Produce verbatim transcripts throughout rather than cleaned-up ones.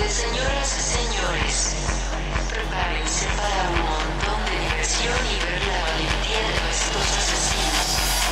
tardes, señoras y señores. Prepárense para un montón de diversión y ver la valentía de estos asesinos.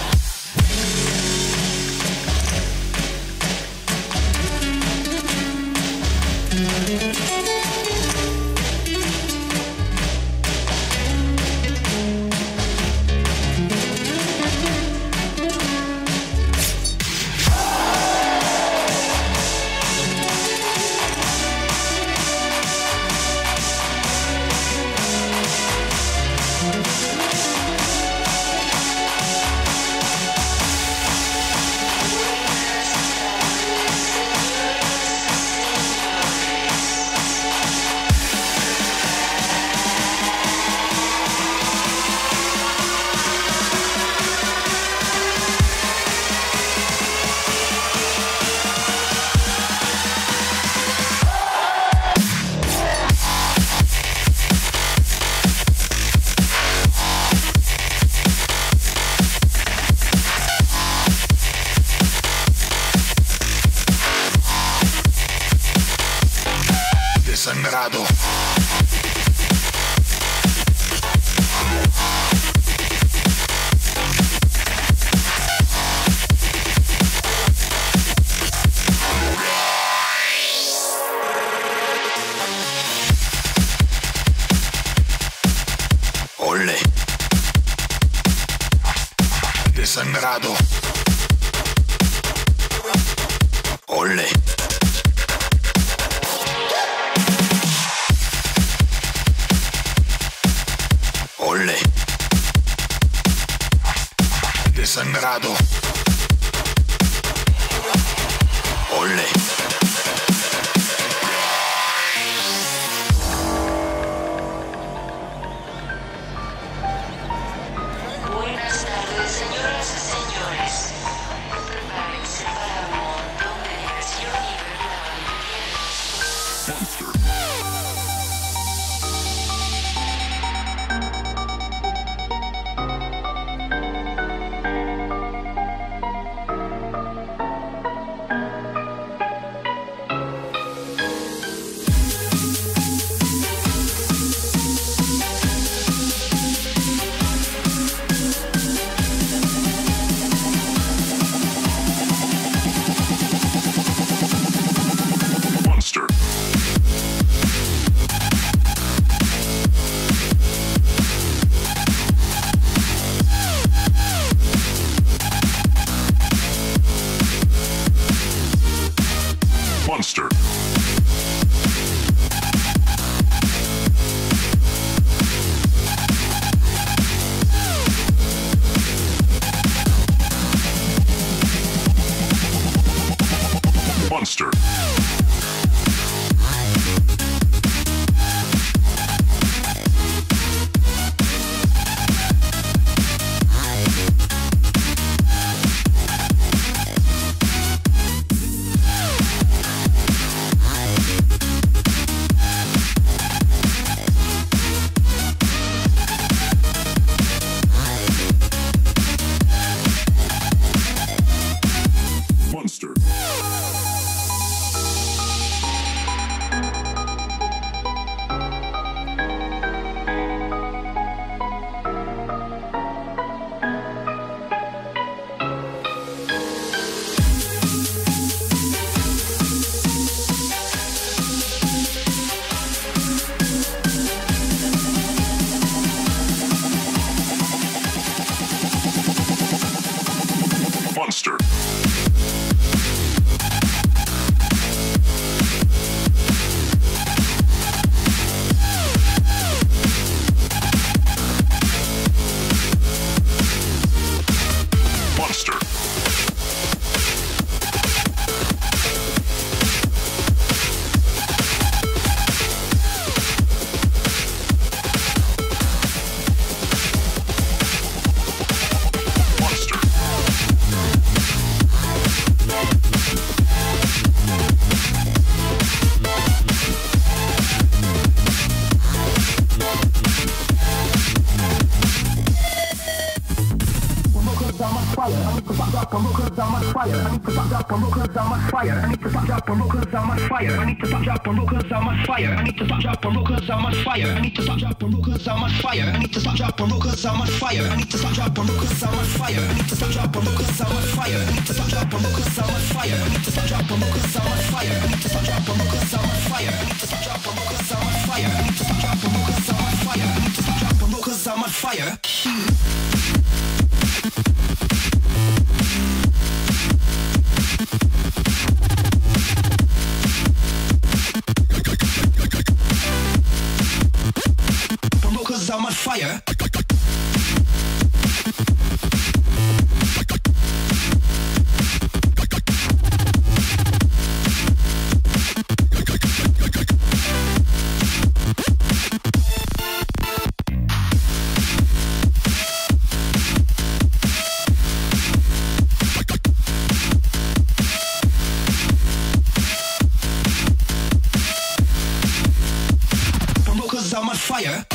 Desangrado. Ole. Desangrado. Ole. Ole. Desangrado. Ole. Buenas tardes, señoras y señores. Prepárense para un montón de diversión y ver la valentía de estos. Monster. Monster. Monster. Monster. Monster. Monster. Monster. Fire, I'm drop a low cause I'm on fire. I need to stop, drop a low cause I'm on fire. I need to stop, drop a low cause I'm on fire. I need to stop, drop a low cause I'm on fire. I need to stop, drop a low cause I'm on fire. I need to stop, drop a low cause I'm on fire. I need to stop, drop a low cause I'm on fire. I need to stop, drop a low cause I'm on fire. I need to stop, drop a low cause I'm on fire. I need to stop, drop a low cause I'm on fire. I need to stop, drop a low cause I'm on fire. I need to stop, drop a low cause I'm on fire. I need to stop, drop a low cause I'm on fire. I need to stop, drop a low cause I'm on fire. I need to stop, drop a low cause I'm on fire. Cause I'm on fire. Cause I'm on fire.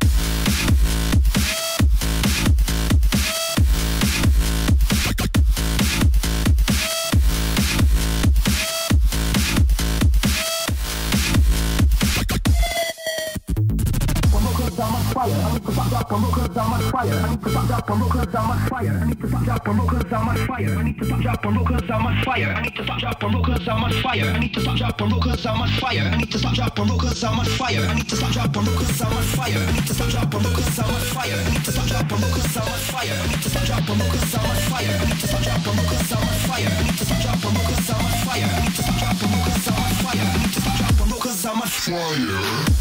I need to stop, drop a low cause I'm on fire. I need to stop, drop a low cause I'm on fire. I need to stop, drop a low cause I'm on fire. I need to stop, drop a low cause I'm on fire. I need to stop, drop a low cause I'm on fire. I need to stop, drop a low cause I'm on fire. I need to stop, drop a low cause I'm on fire. I need to stop, drop a low cause I'm on fire. I need to stop, drop a low cause I'm on fire. I need to stop, drop a low cause I'm on fire. I need to stop, drop a low cause I'm on fire. I need to stop, drop a low cause I'm on fire. I need to stop, drop a low cause I'm on fire. I need to stop, drop a low cause I'm on fire. I need to stop, drop a low cause I'm on fire.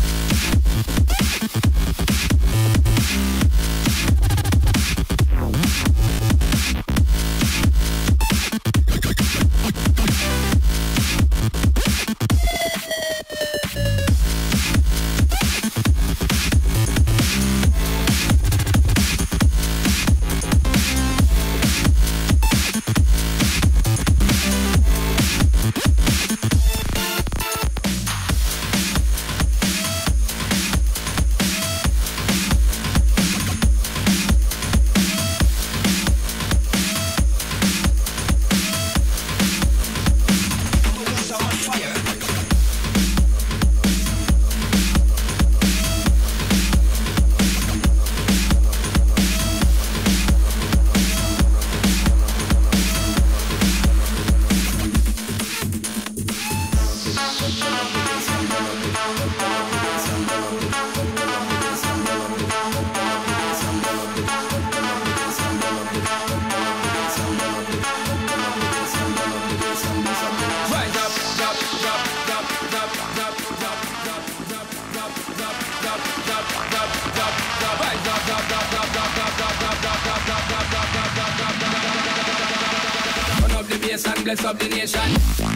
Turn up the bass and bless up the nation.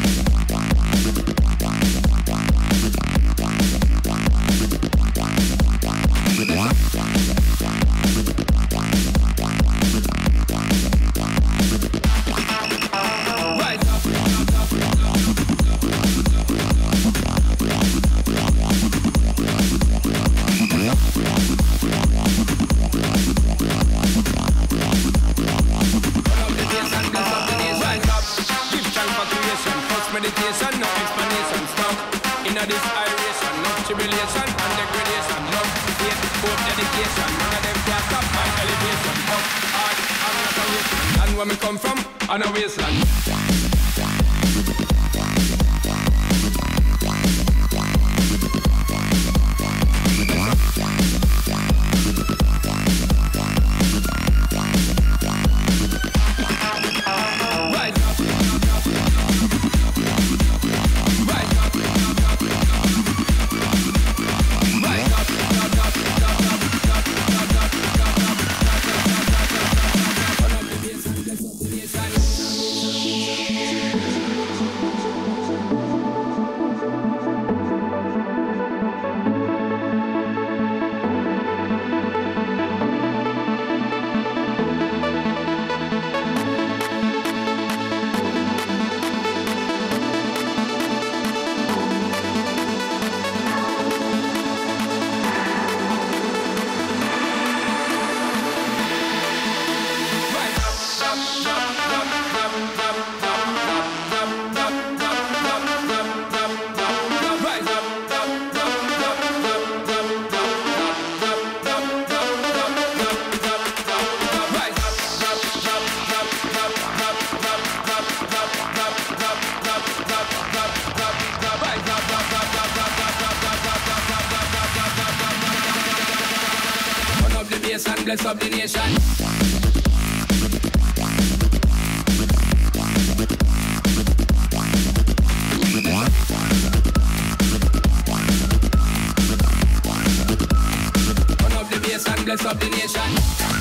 Meditation, no explanation, stop. Inna this iration, no tribulation and degradation, love, faith, hope, dedication. None of them can stop my elevation. Up, hard, I'm not a wasteland. And where me come from, on a wasteland. bless up the nation. Turn up the bass and bless up the nation.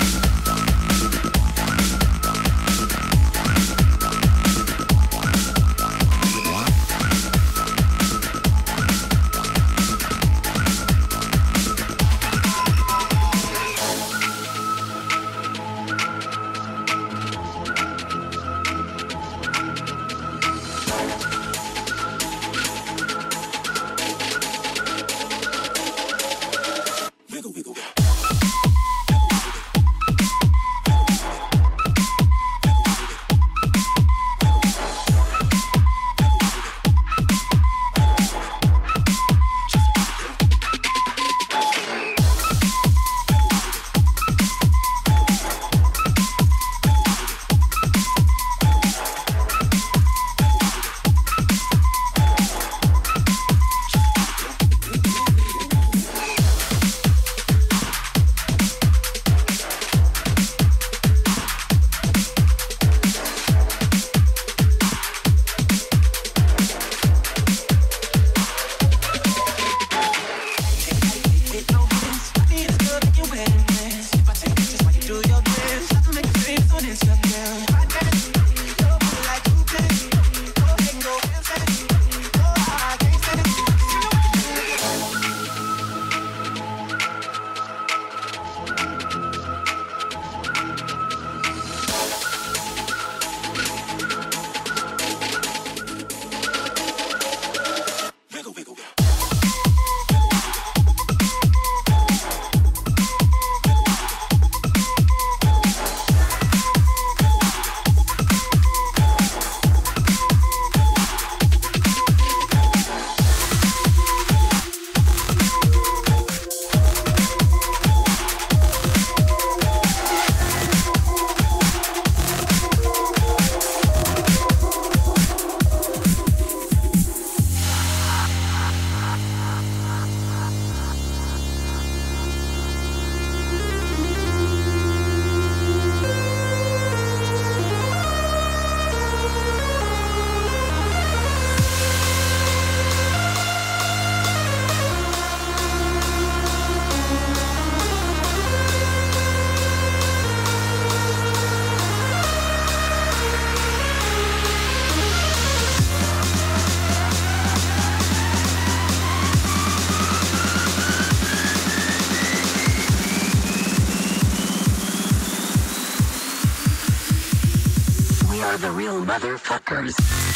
The real motherfuckers.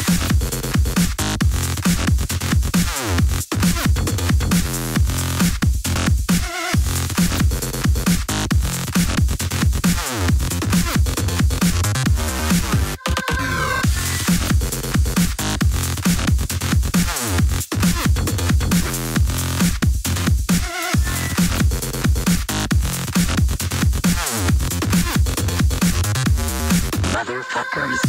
Motherfuckers.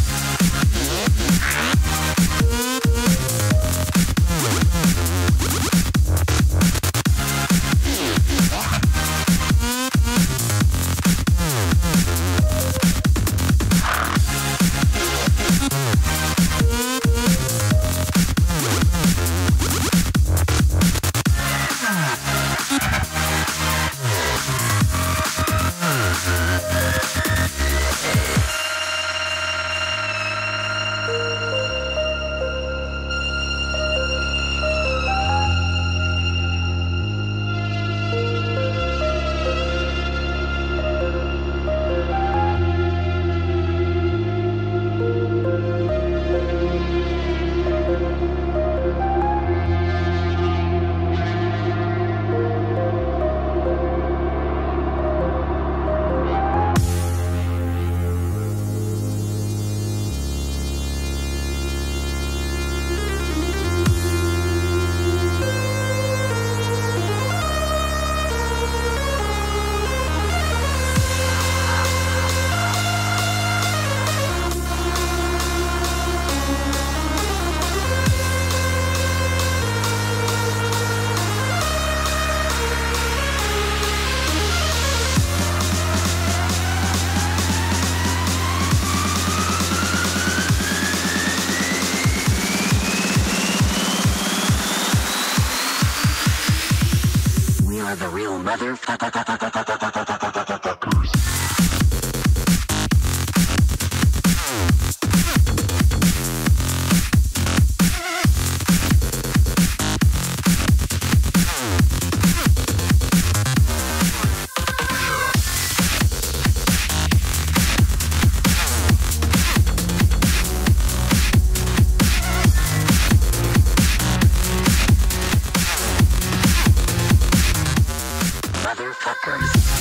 Motherfuckers.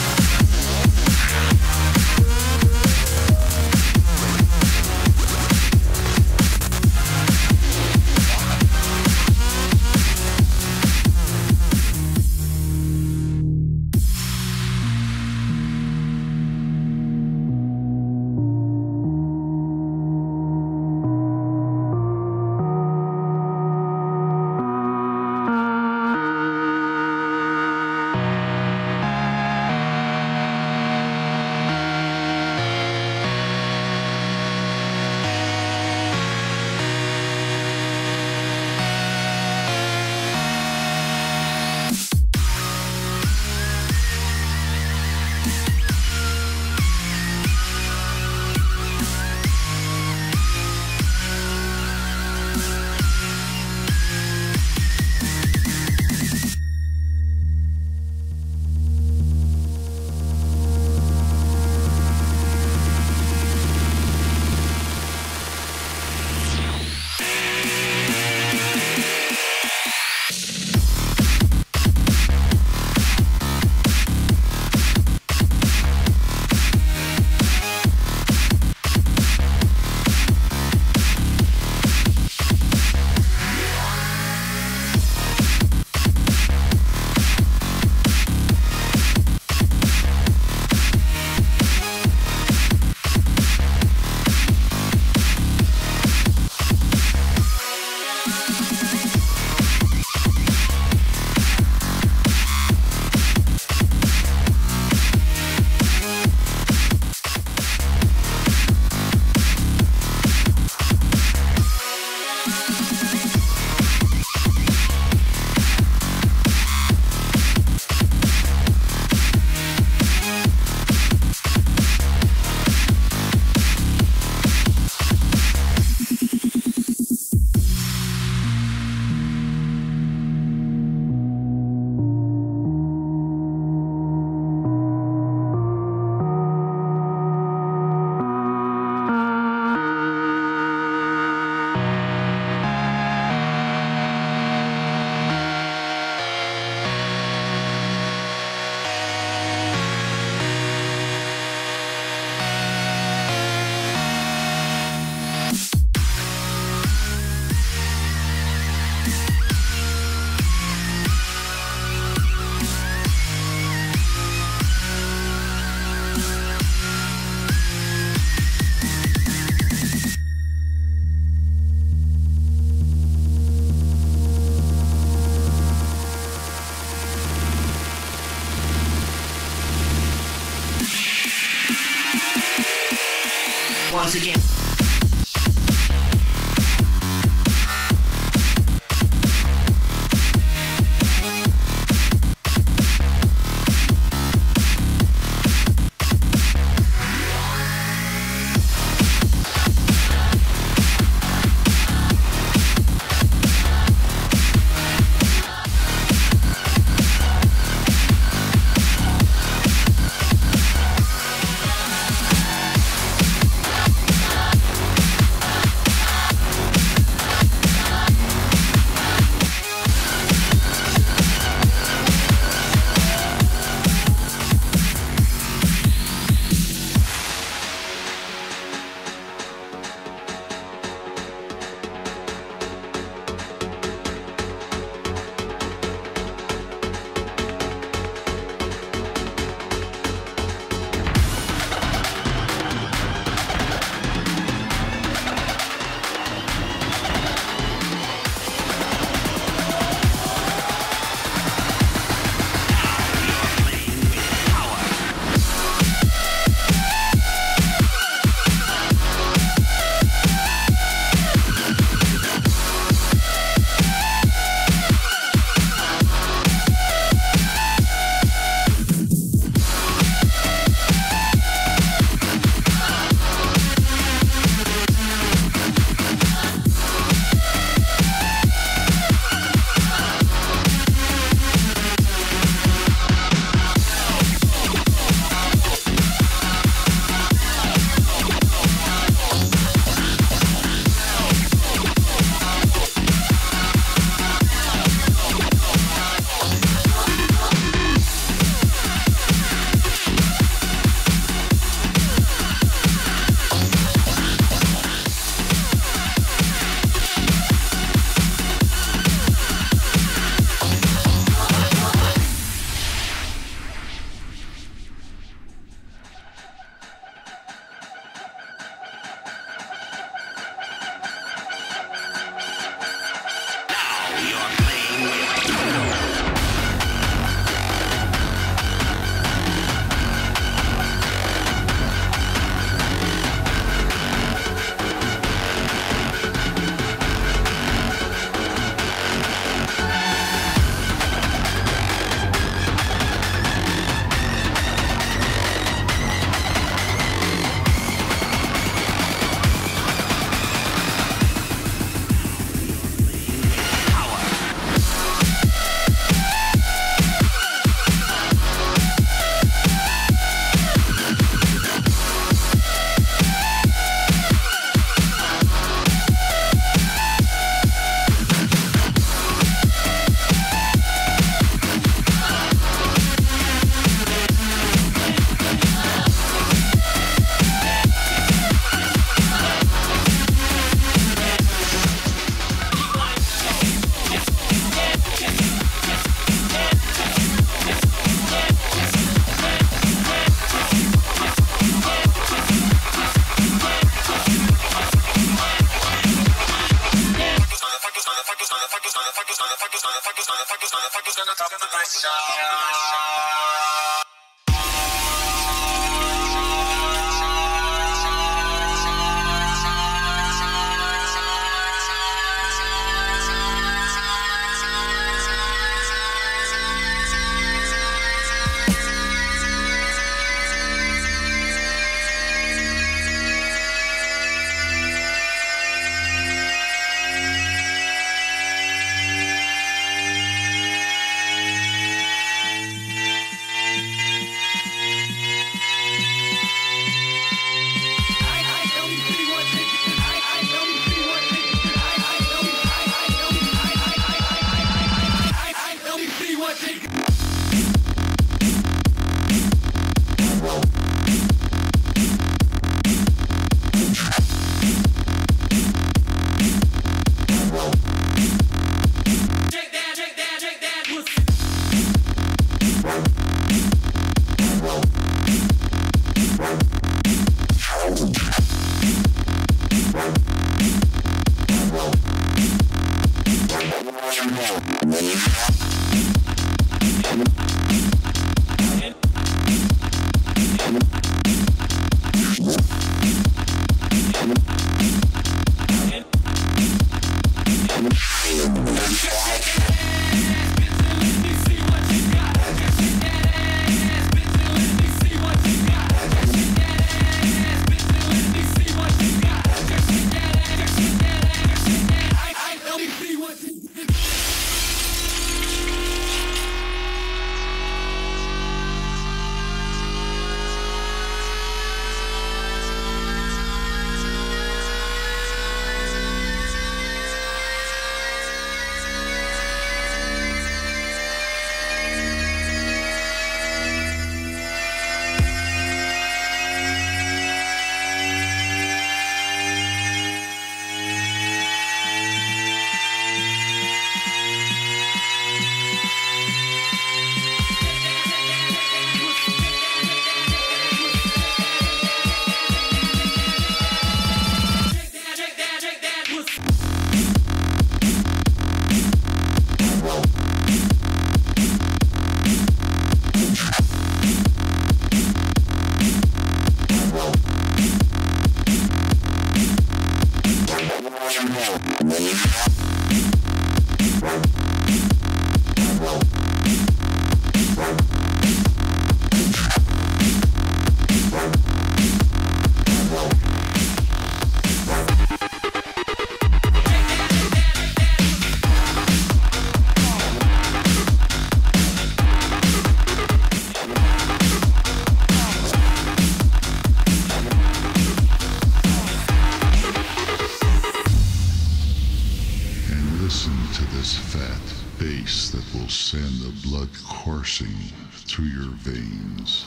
Through your veins.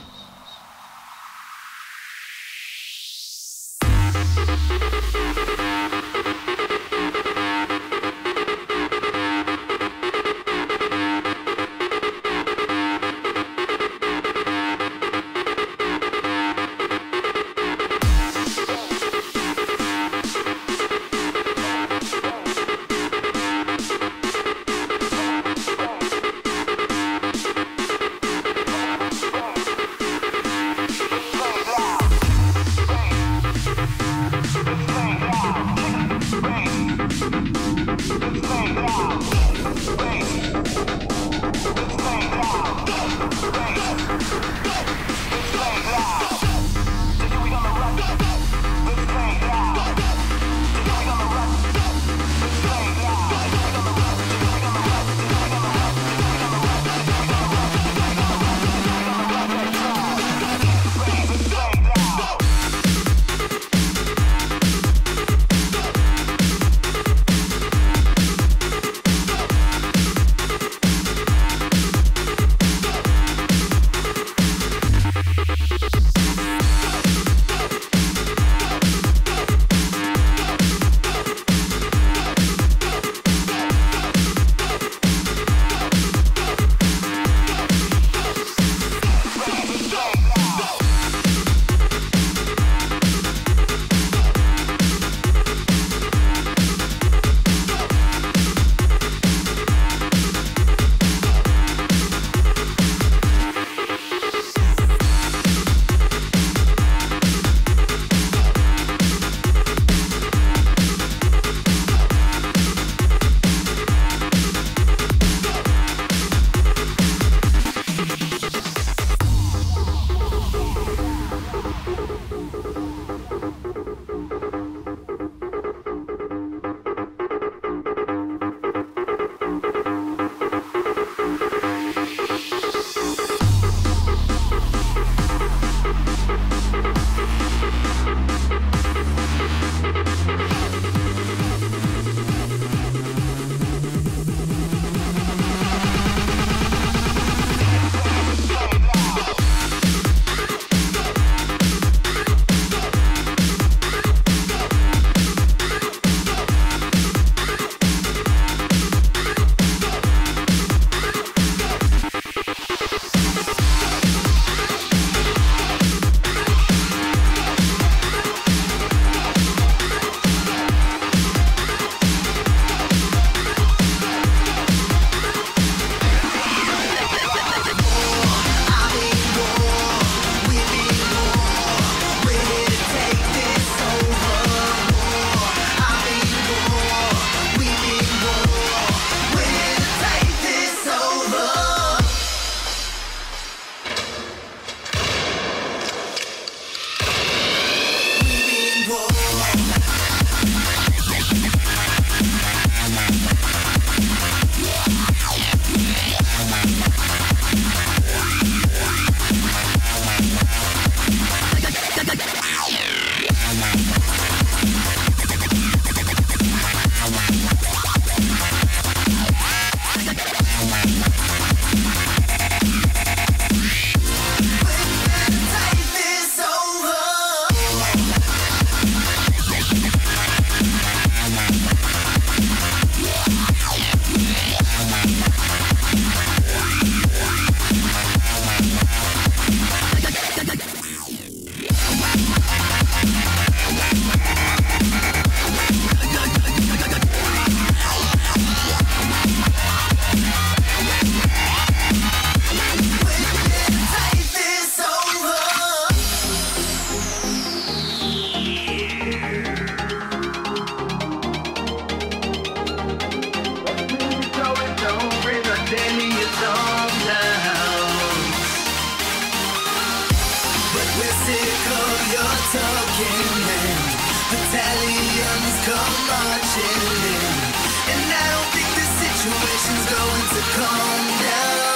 I'm marching in, and I don't think the situation's going to calm down.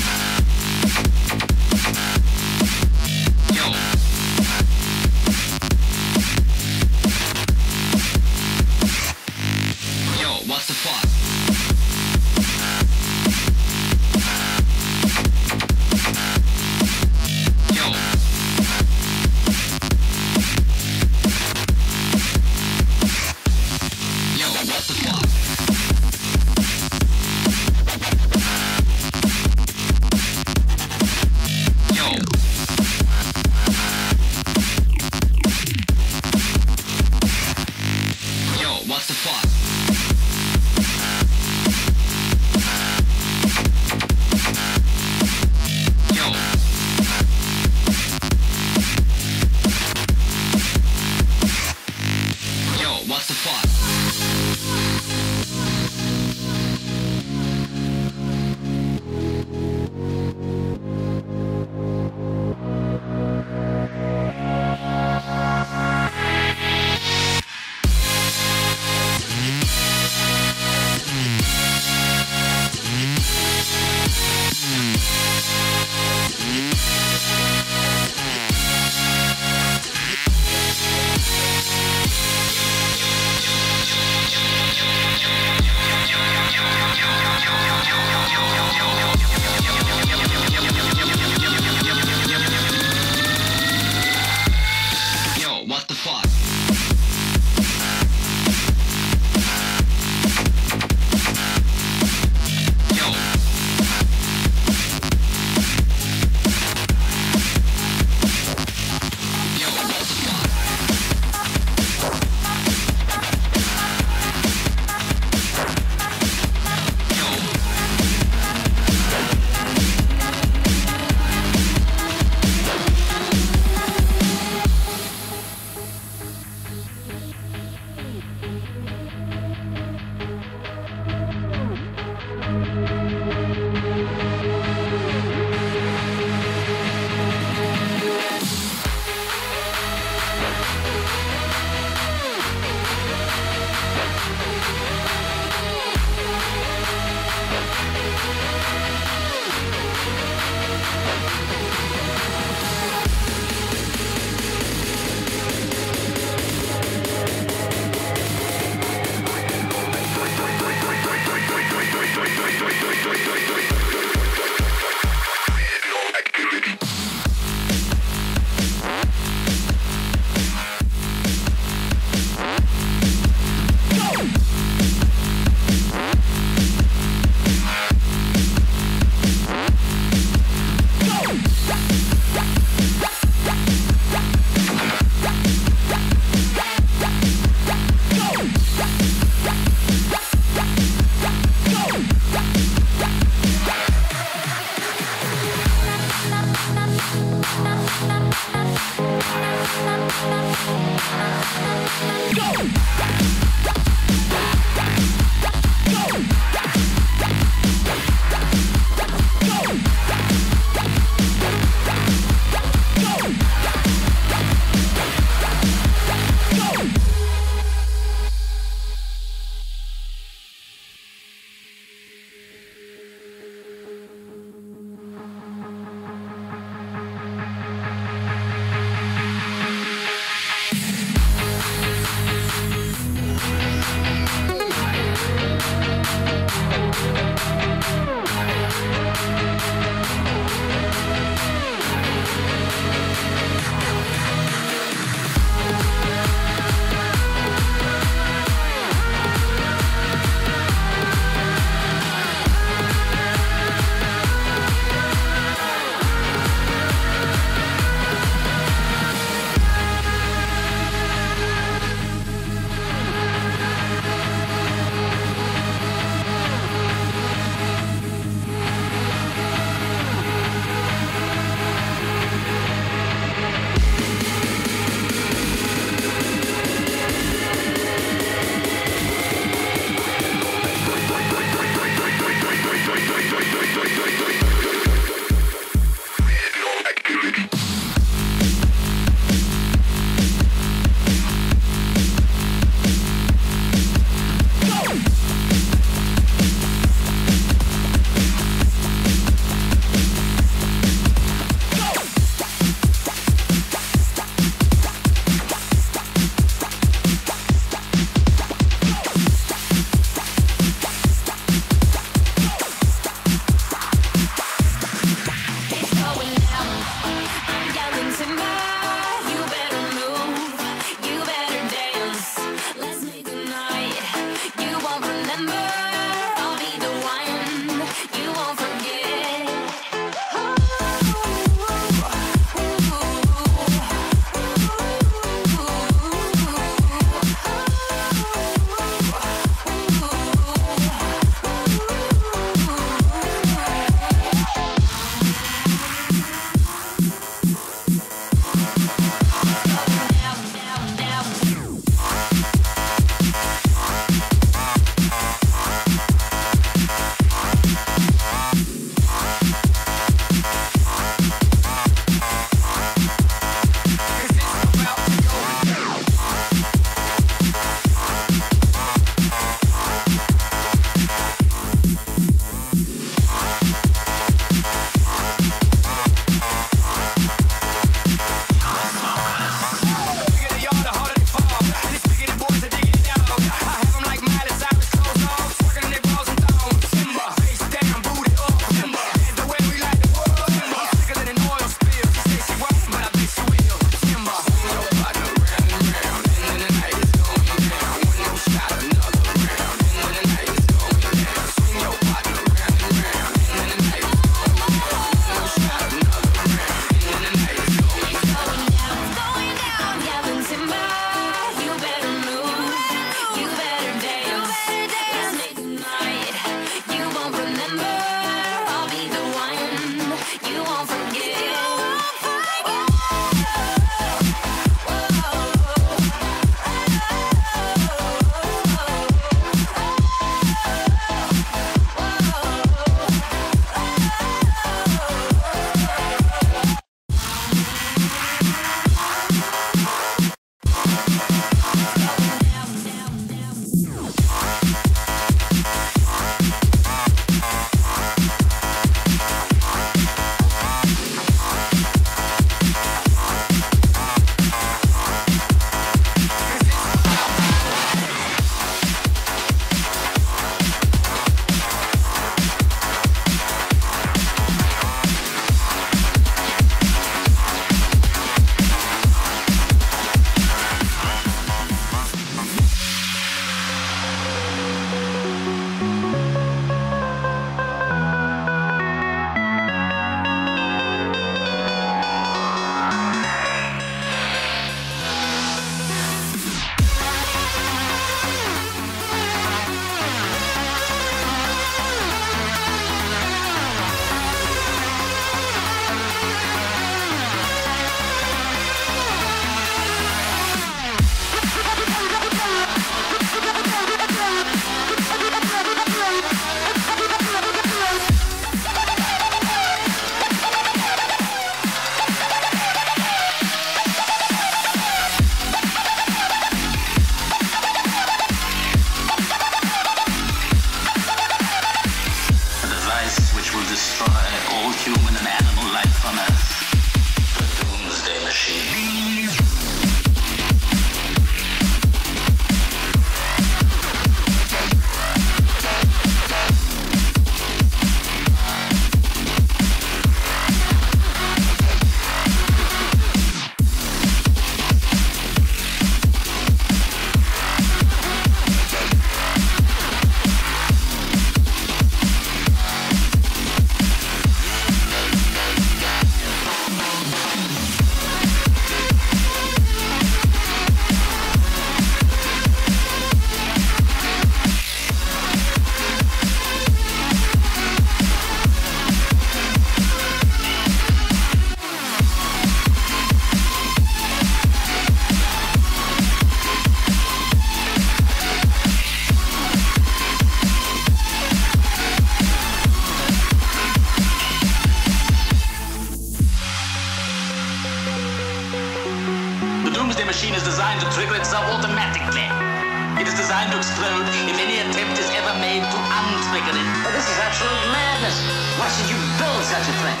absolute madness. Why should you build such a thing?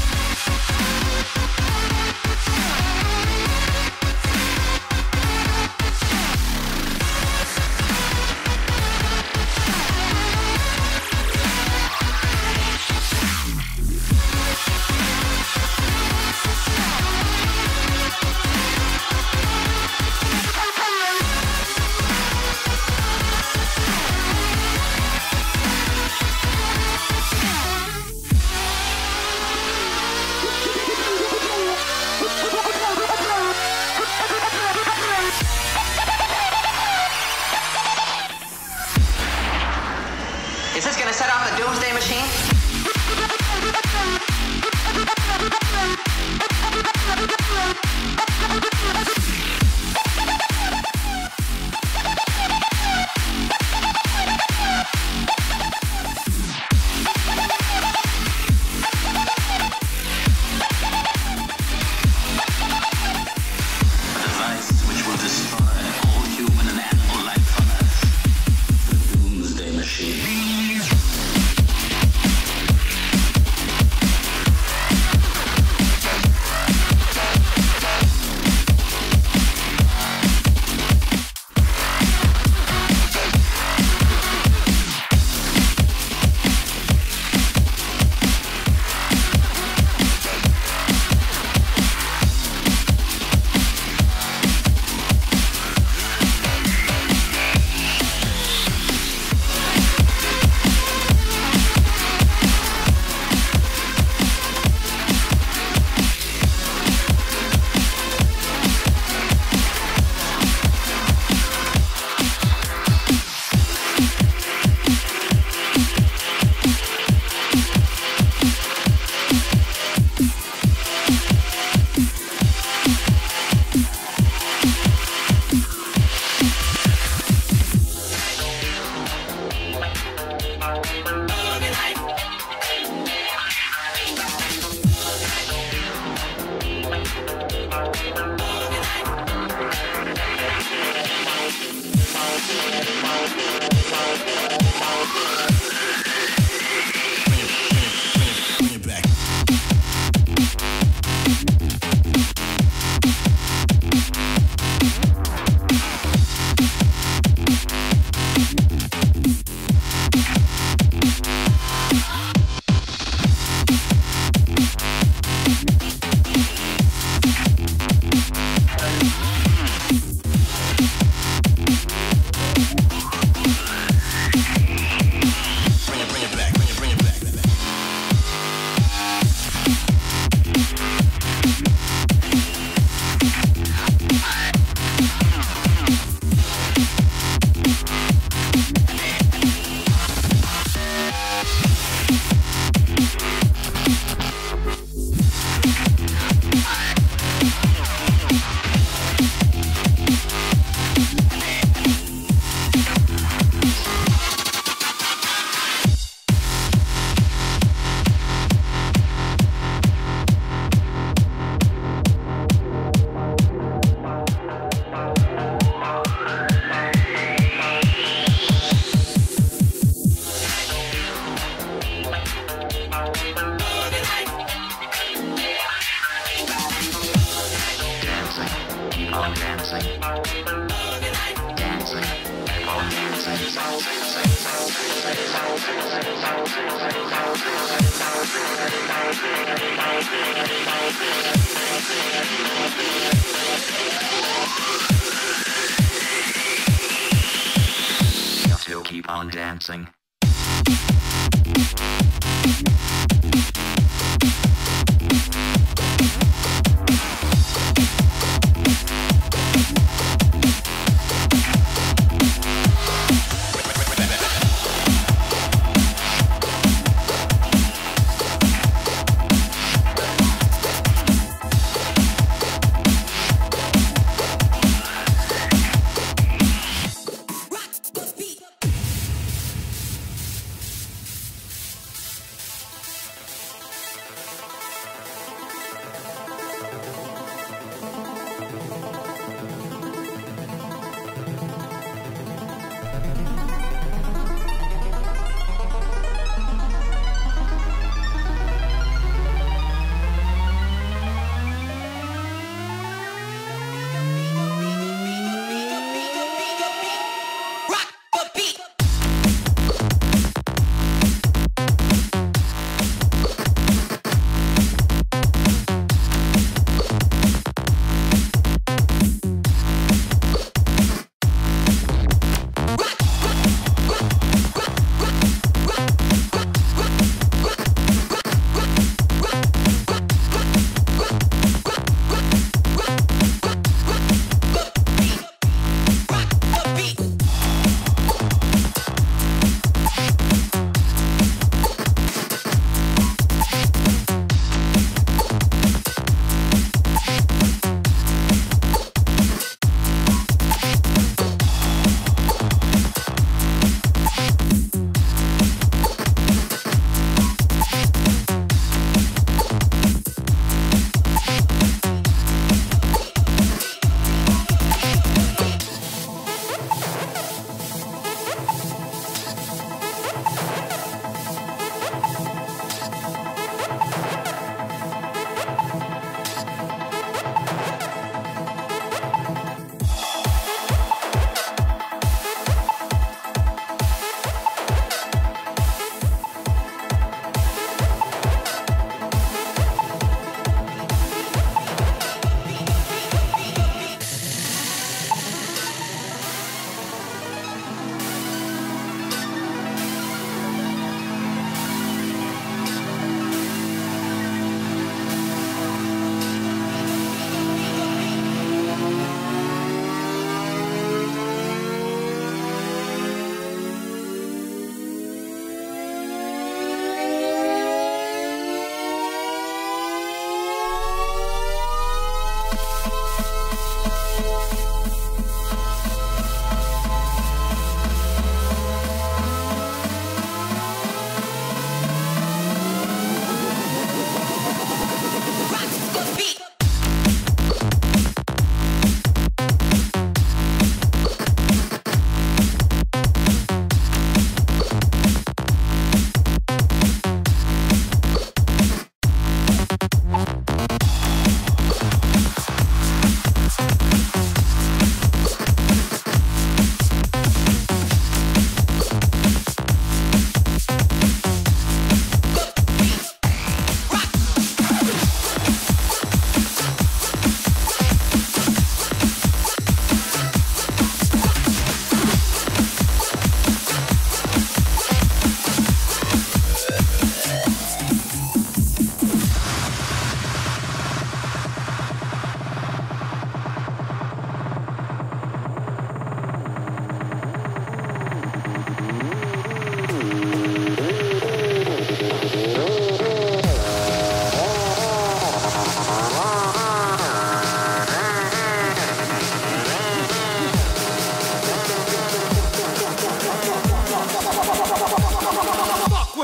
Is this gonna set off the doomsday machine? A device which will destroy all human and animal life on Earth. The doomsday machine. To keep on dancing.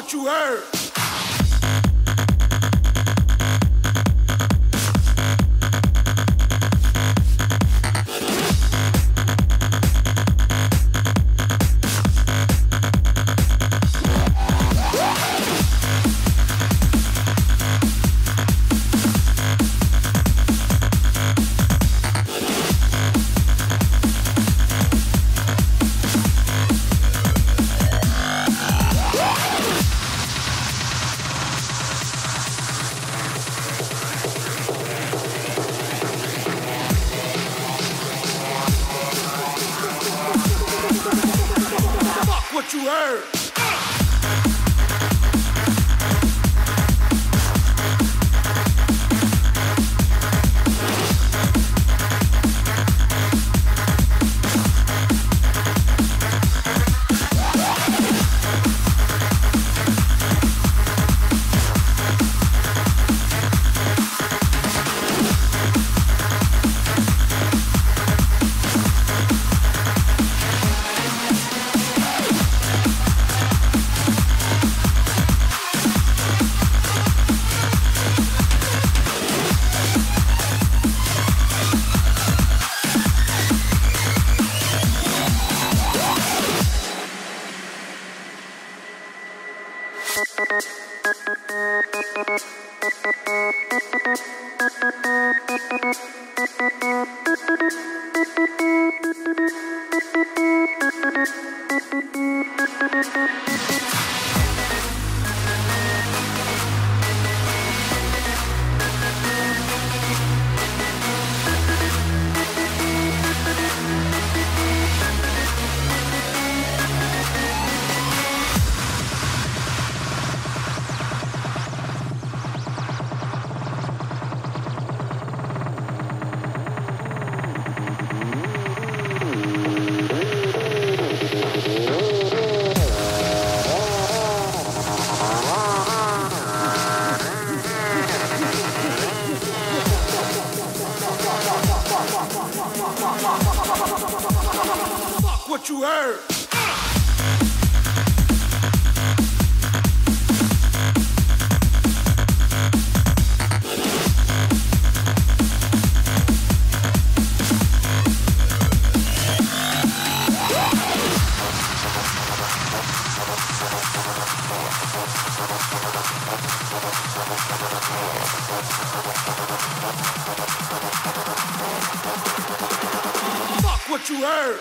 what you heard. What you heard. What you heard. Fuck what you heard.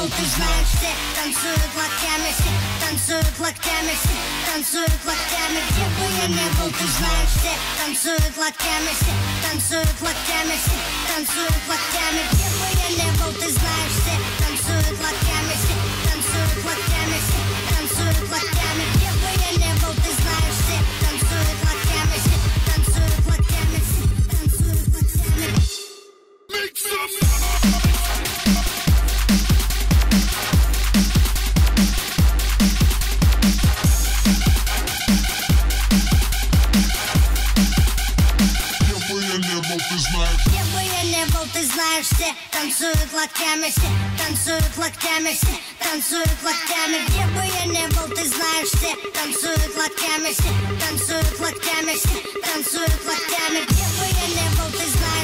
был, ты знаешь все. Танцуют локтями все, танцуют локтями все, танцуют локтями. Где бы я не был, ты знаешь все. Танцуют локтями все, танцуют локтями все, танцуют локтями. Где бы я не был, ты знаешь все. Танцуют локтями все, танцуют локтями все, танцуют локтями. Где бы я не был, ты знаешь все. Танцуют локтями все, танцуют локтями все, танцуют локтями. Make some noise! Где бы я не был, ты знаешь все. Танцуют локтями все, танцуют локтями все, танцуют локтями. Где бы я не был, ты знаешь все. Танцуют локтями все, танцуют локтями все, танцуют локтями. Где бы я не был, ты знаешь.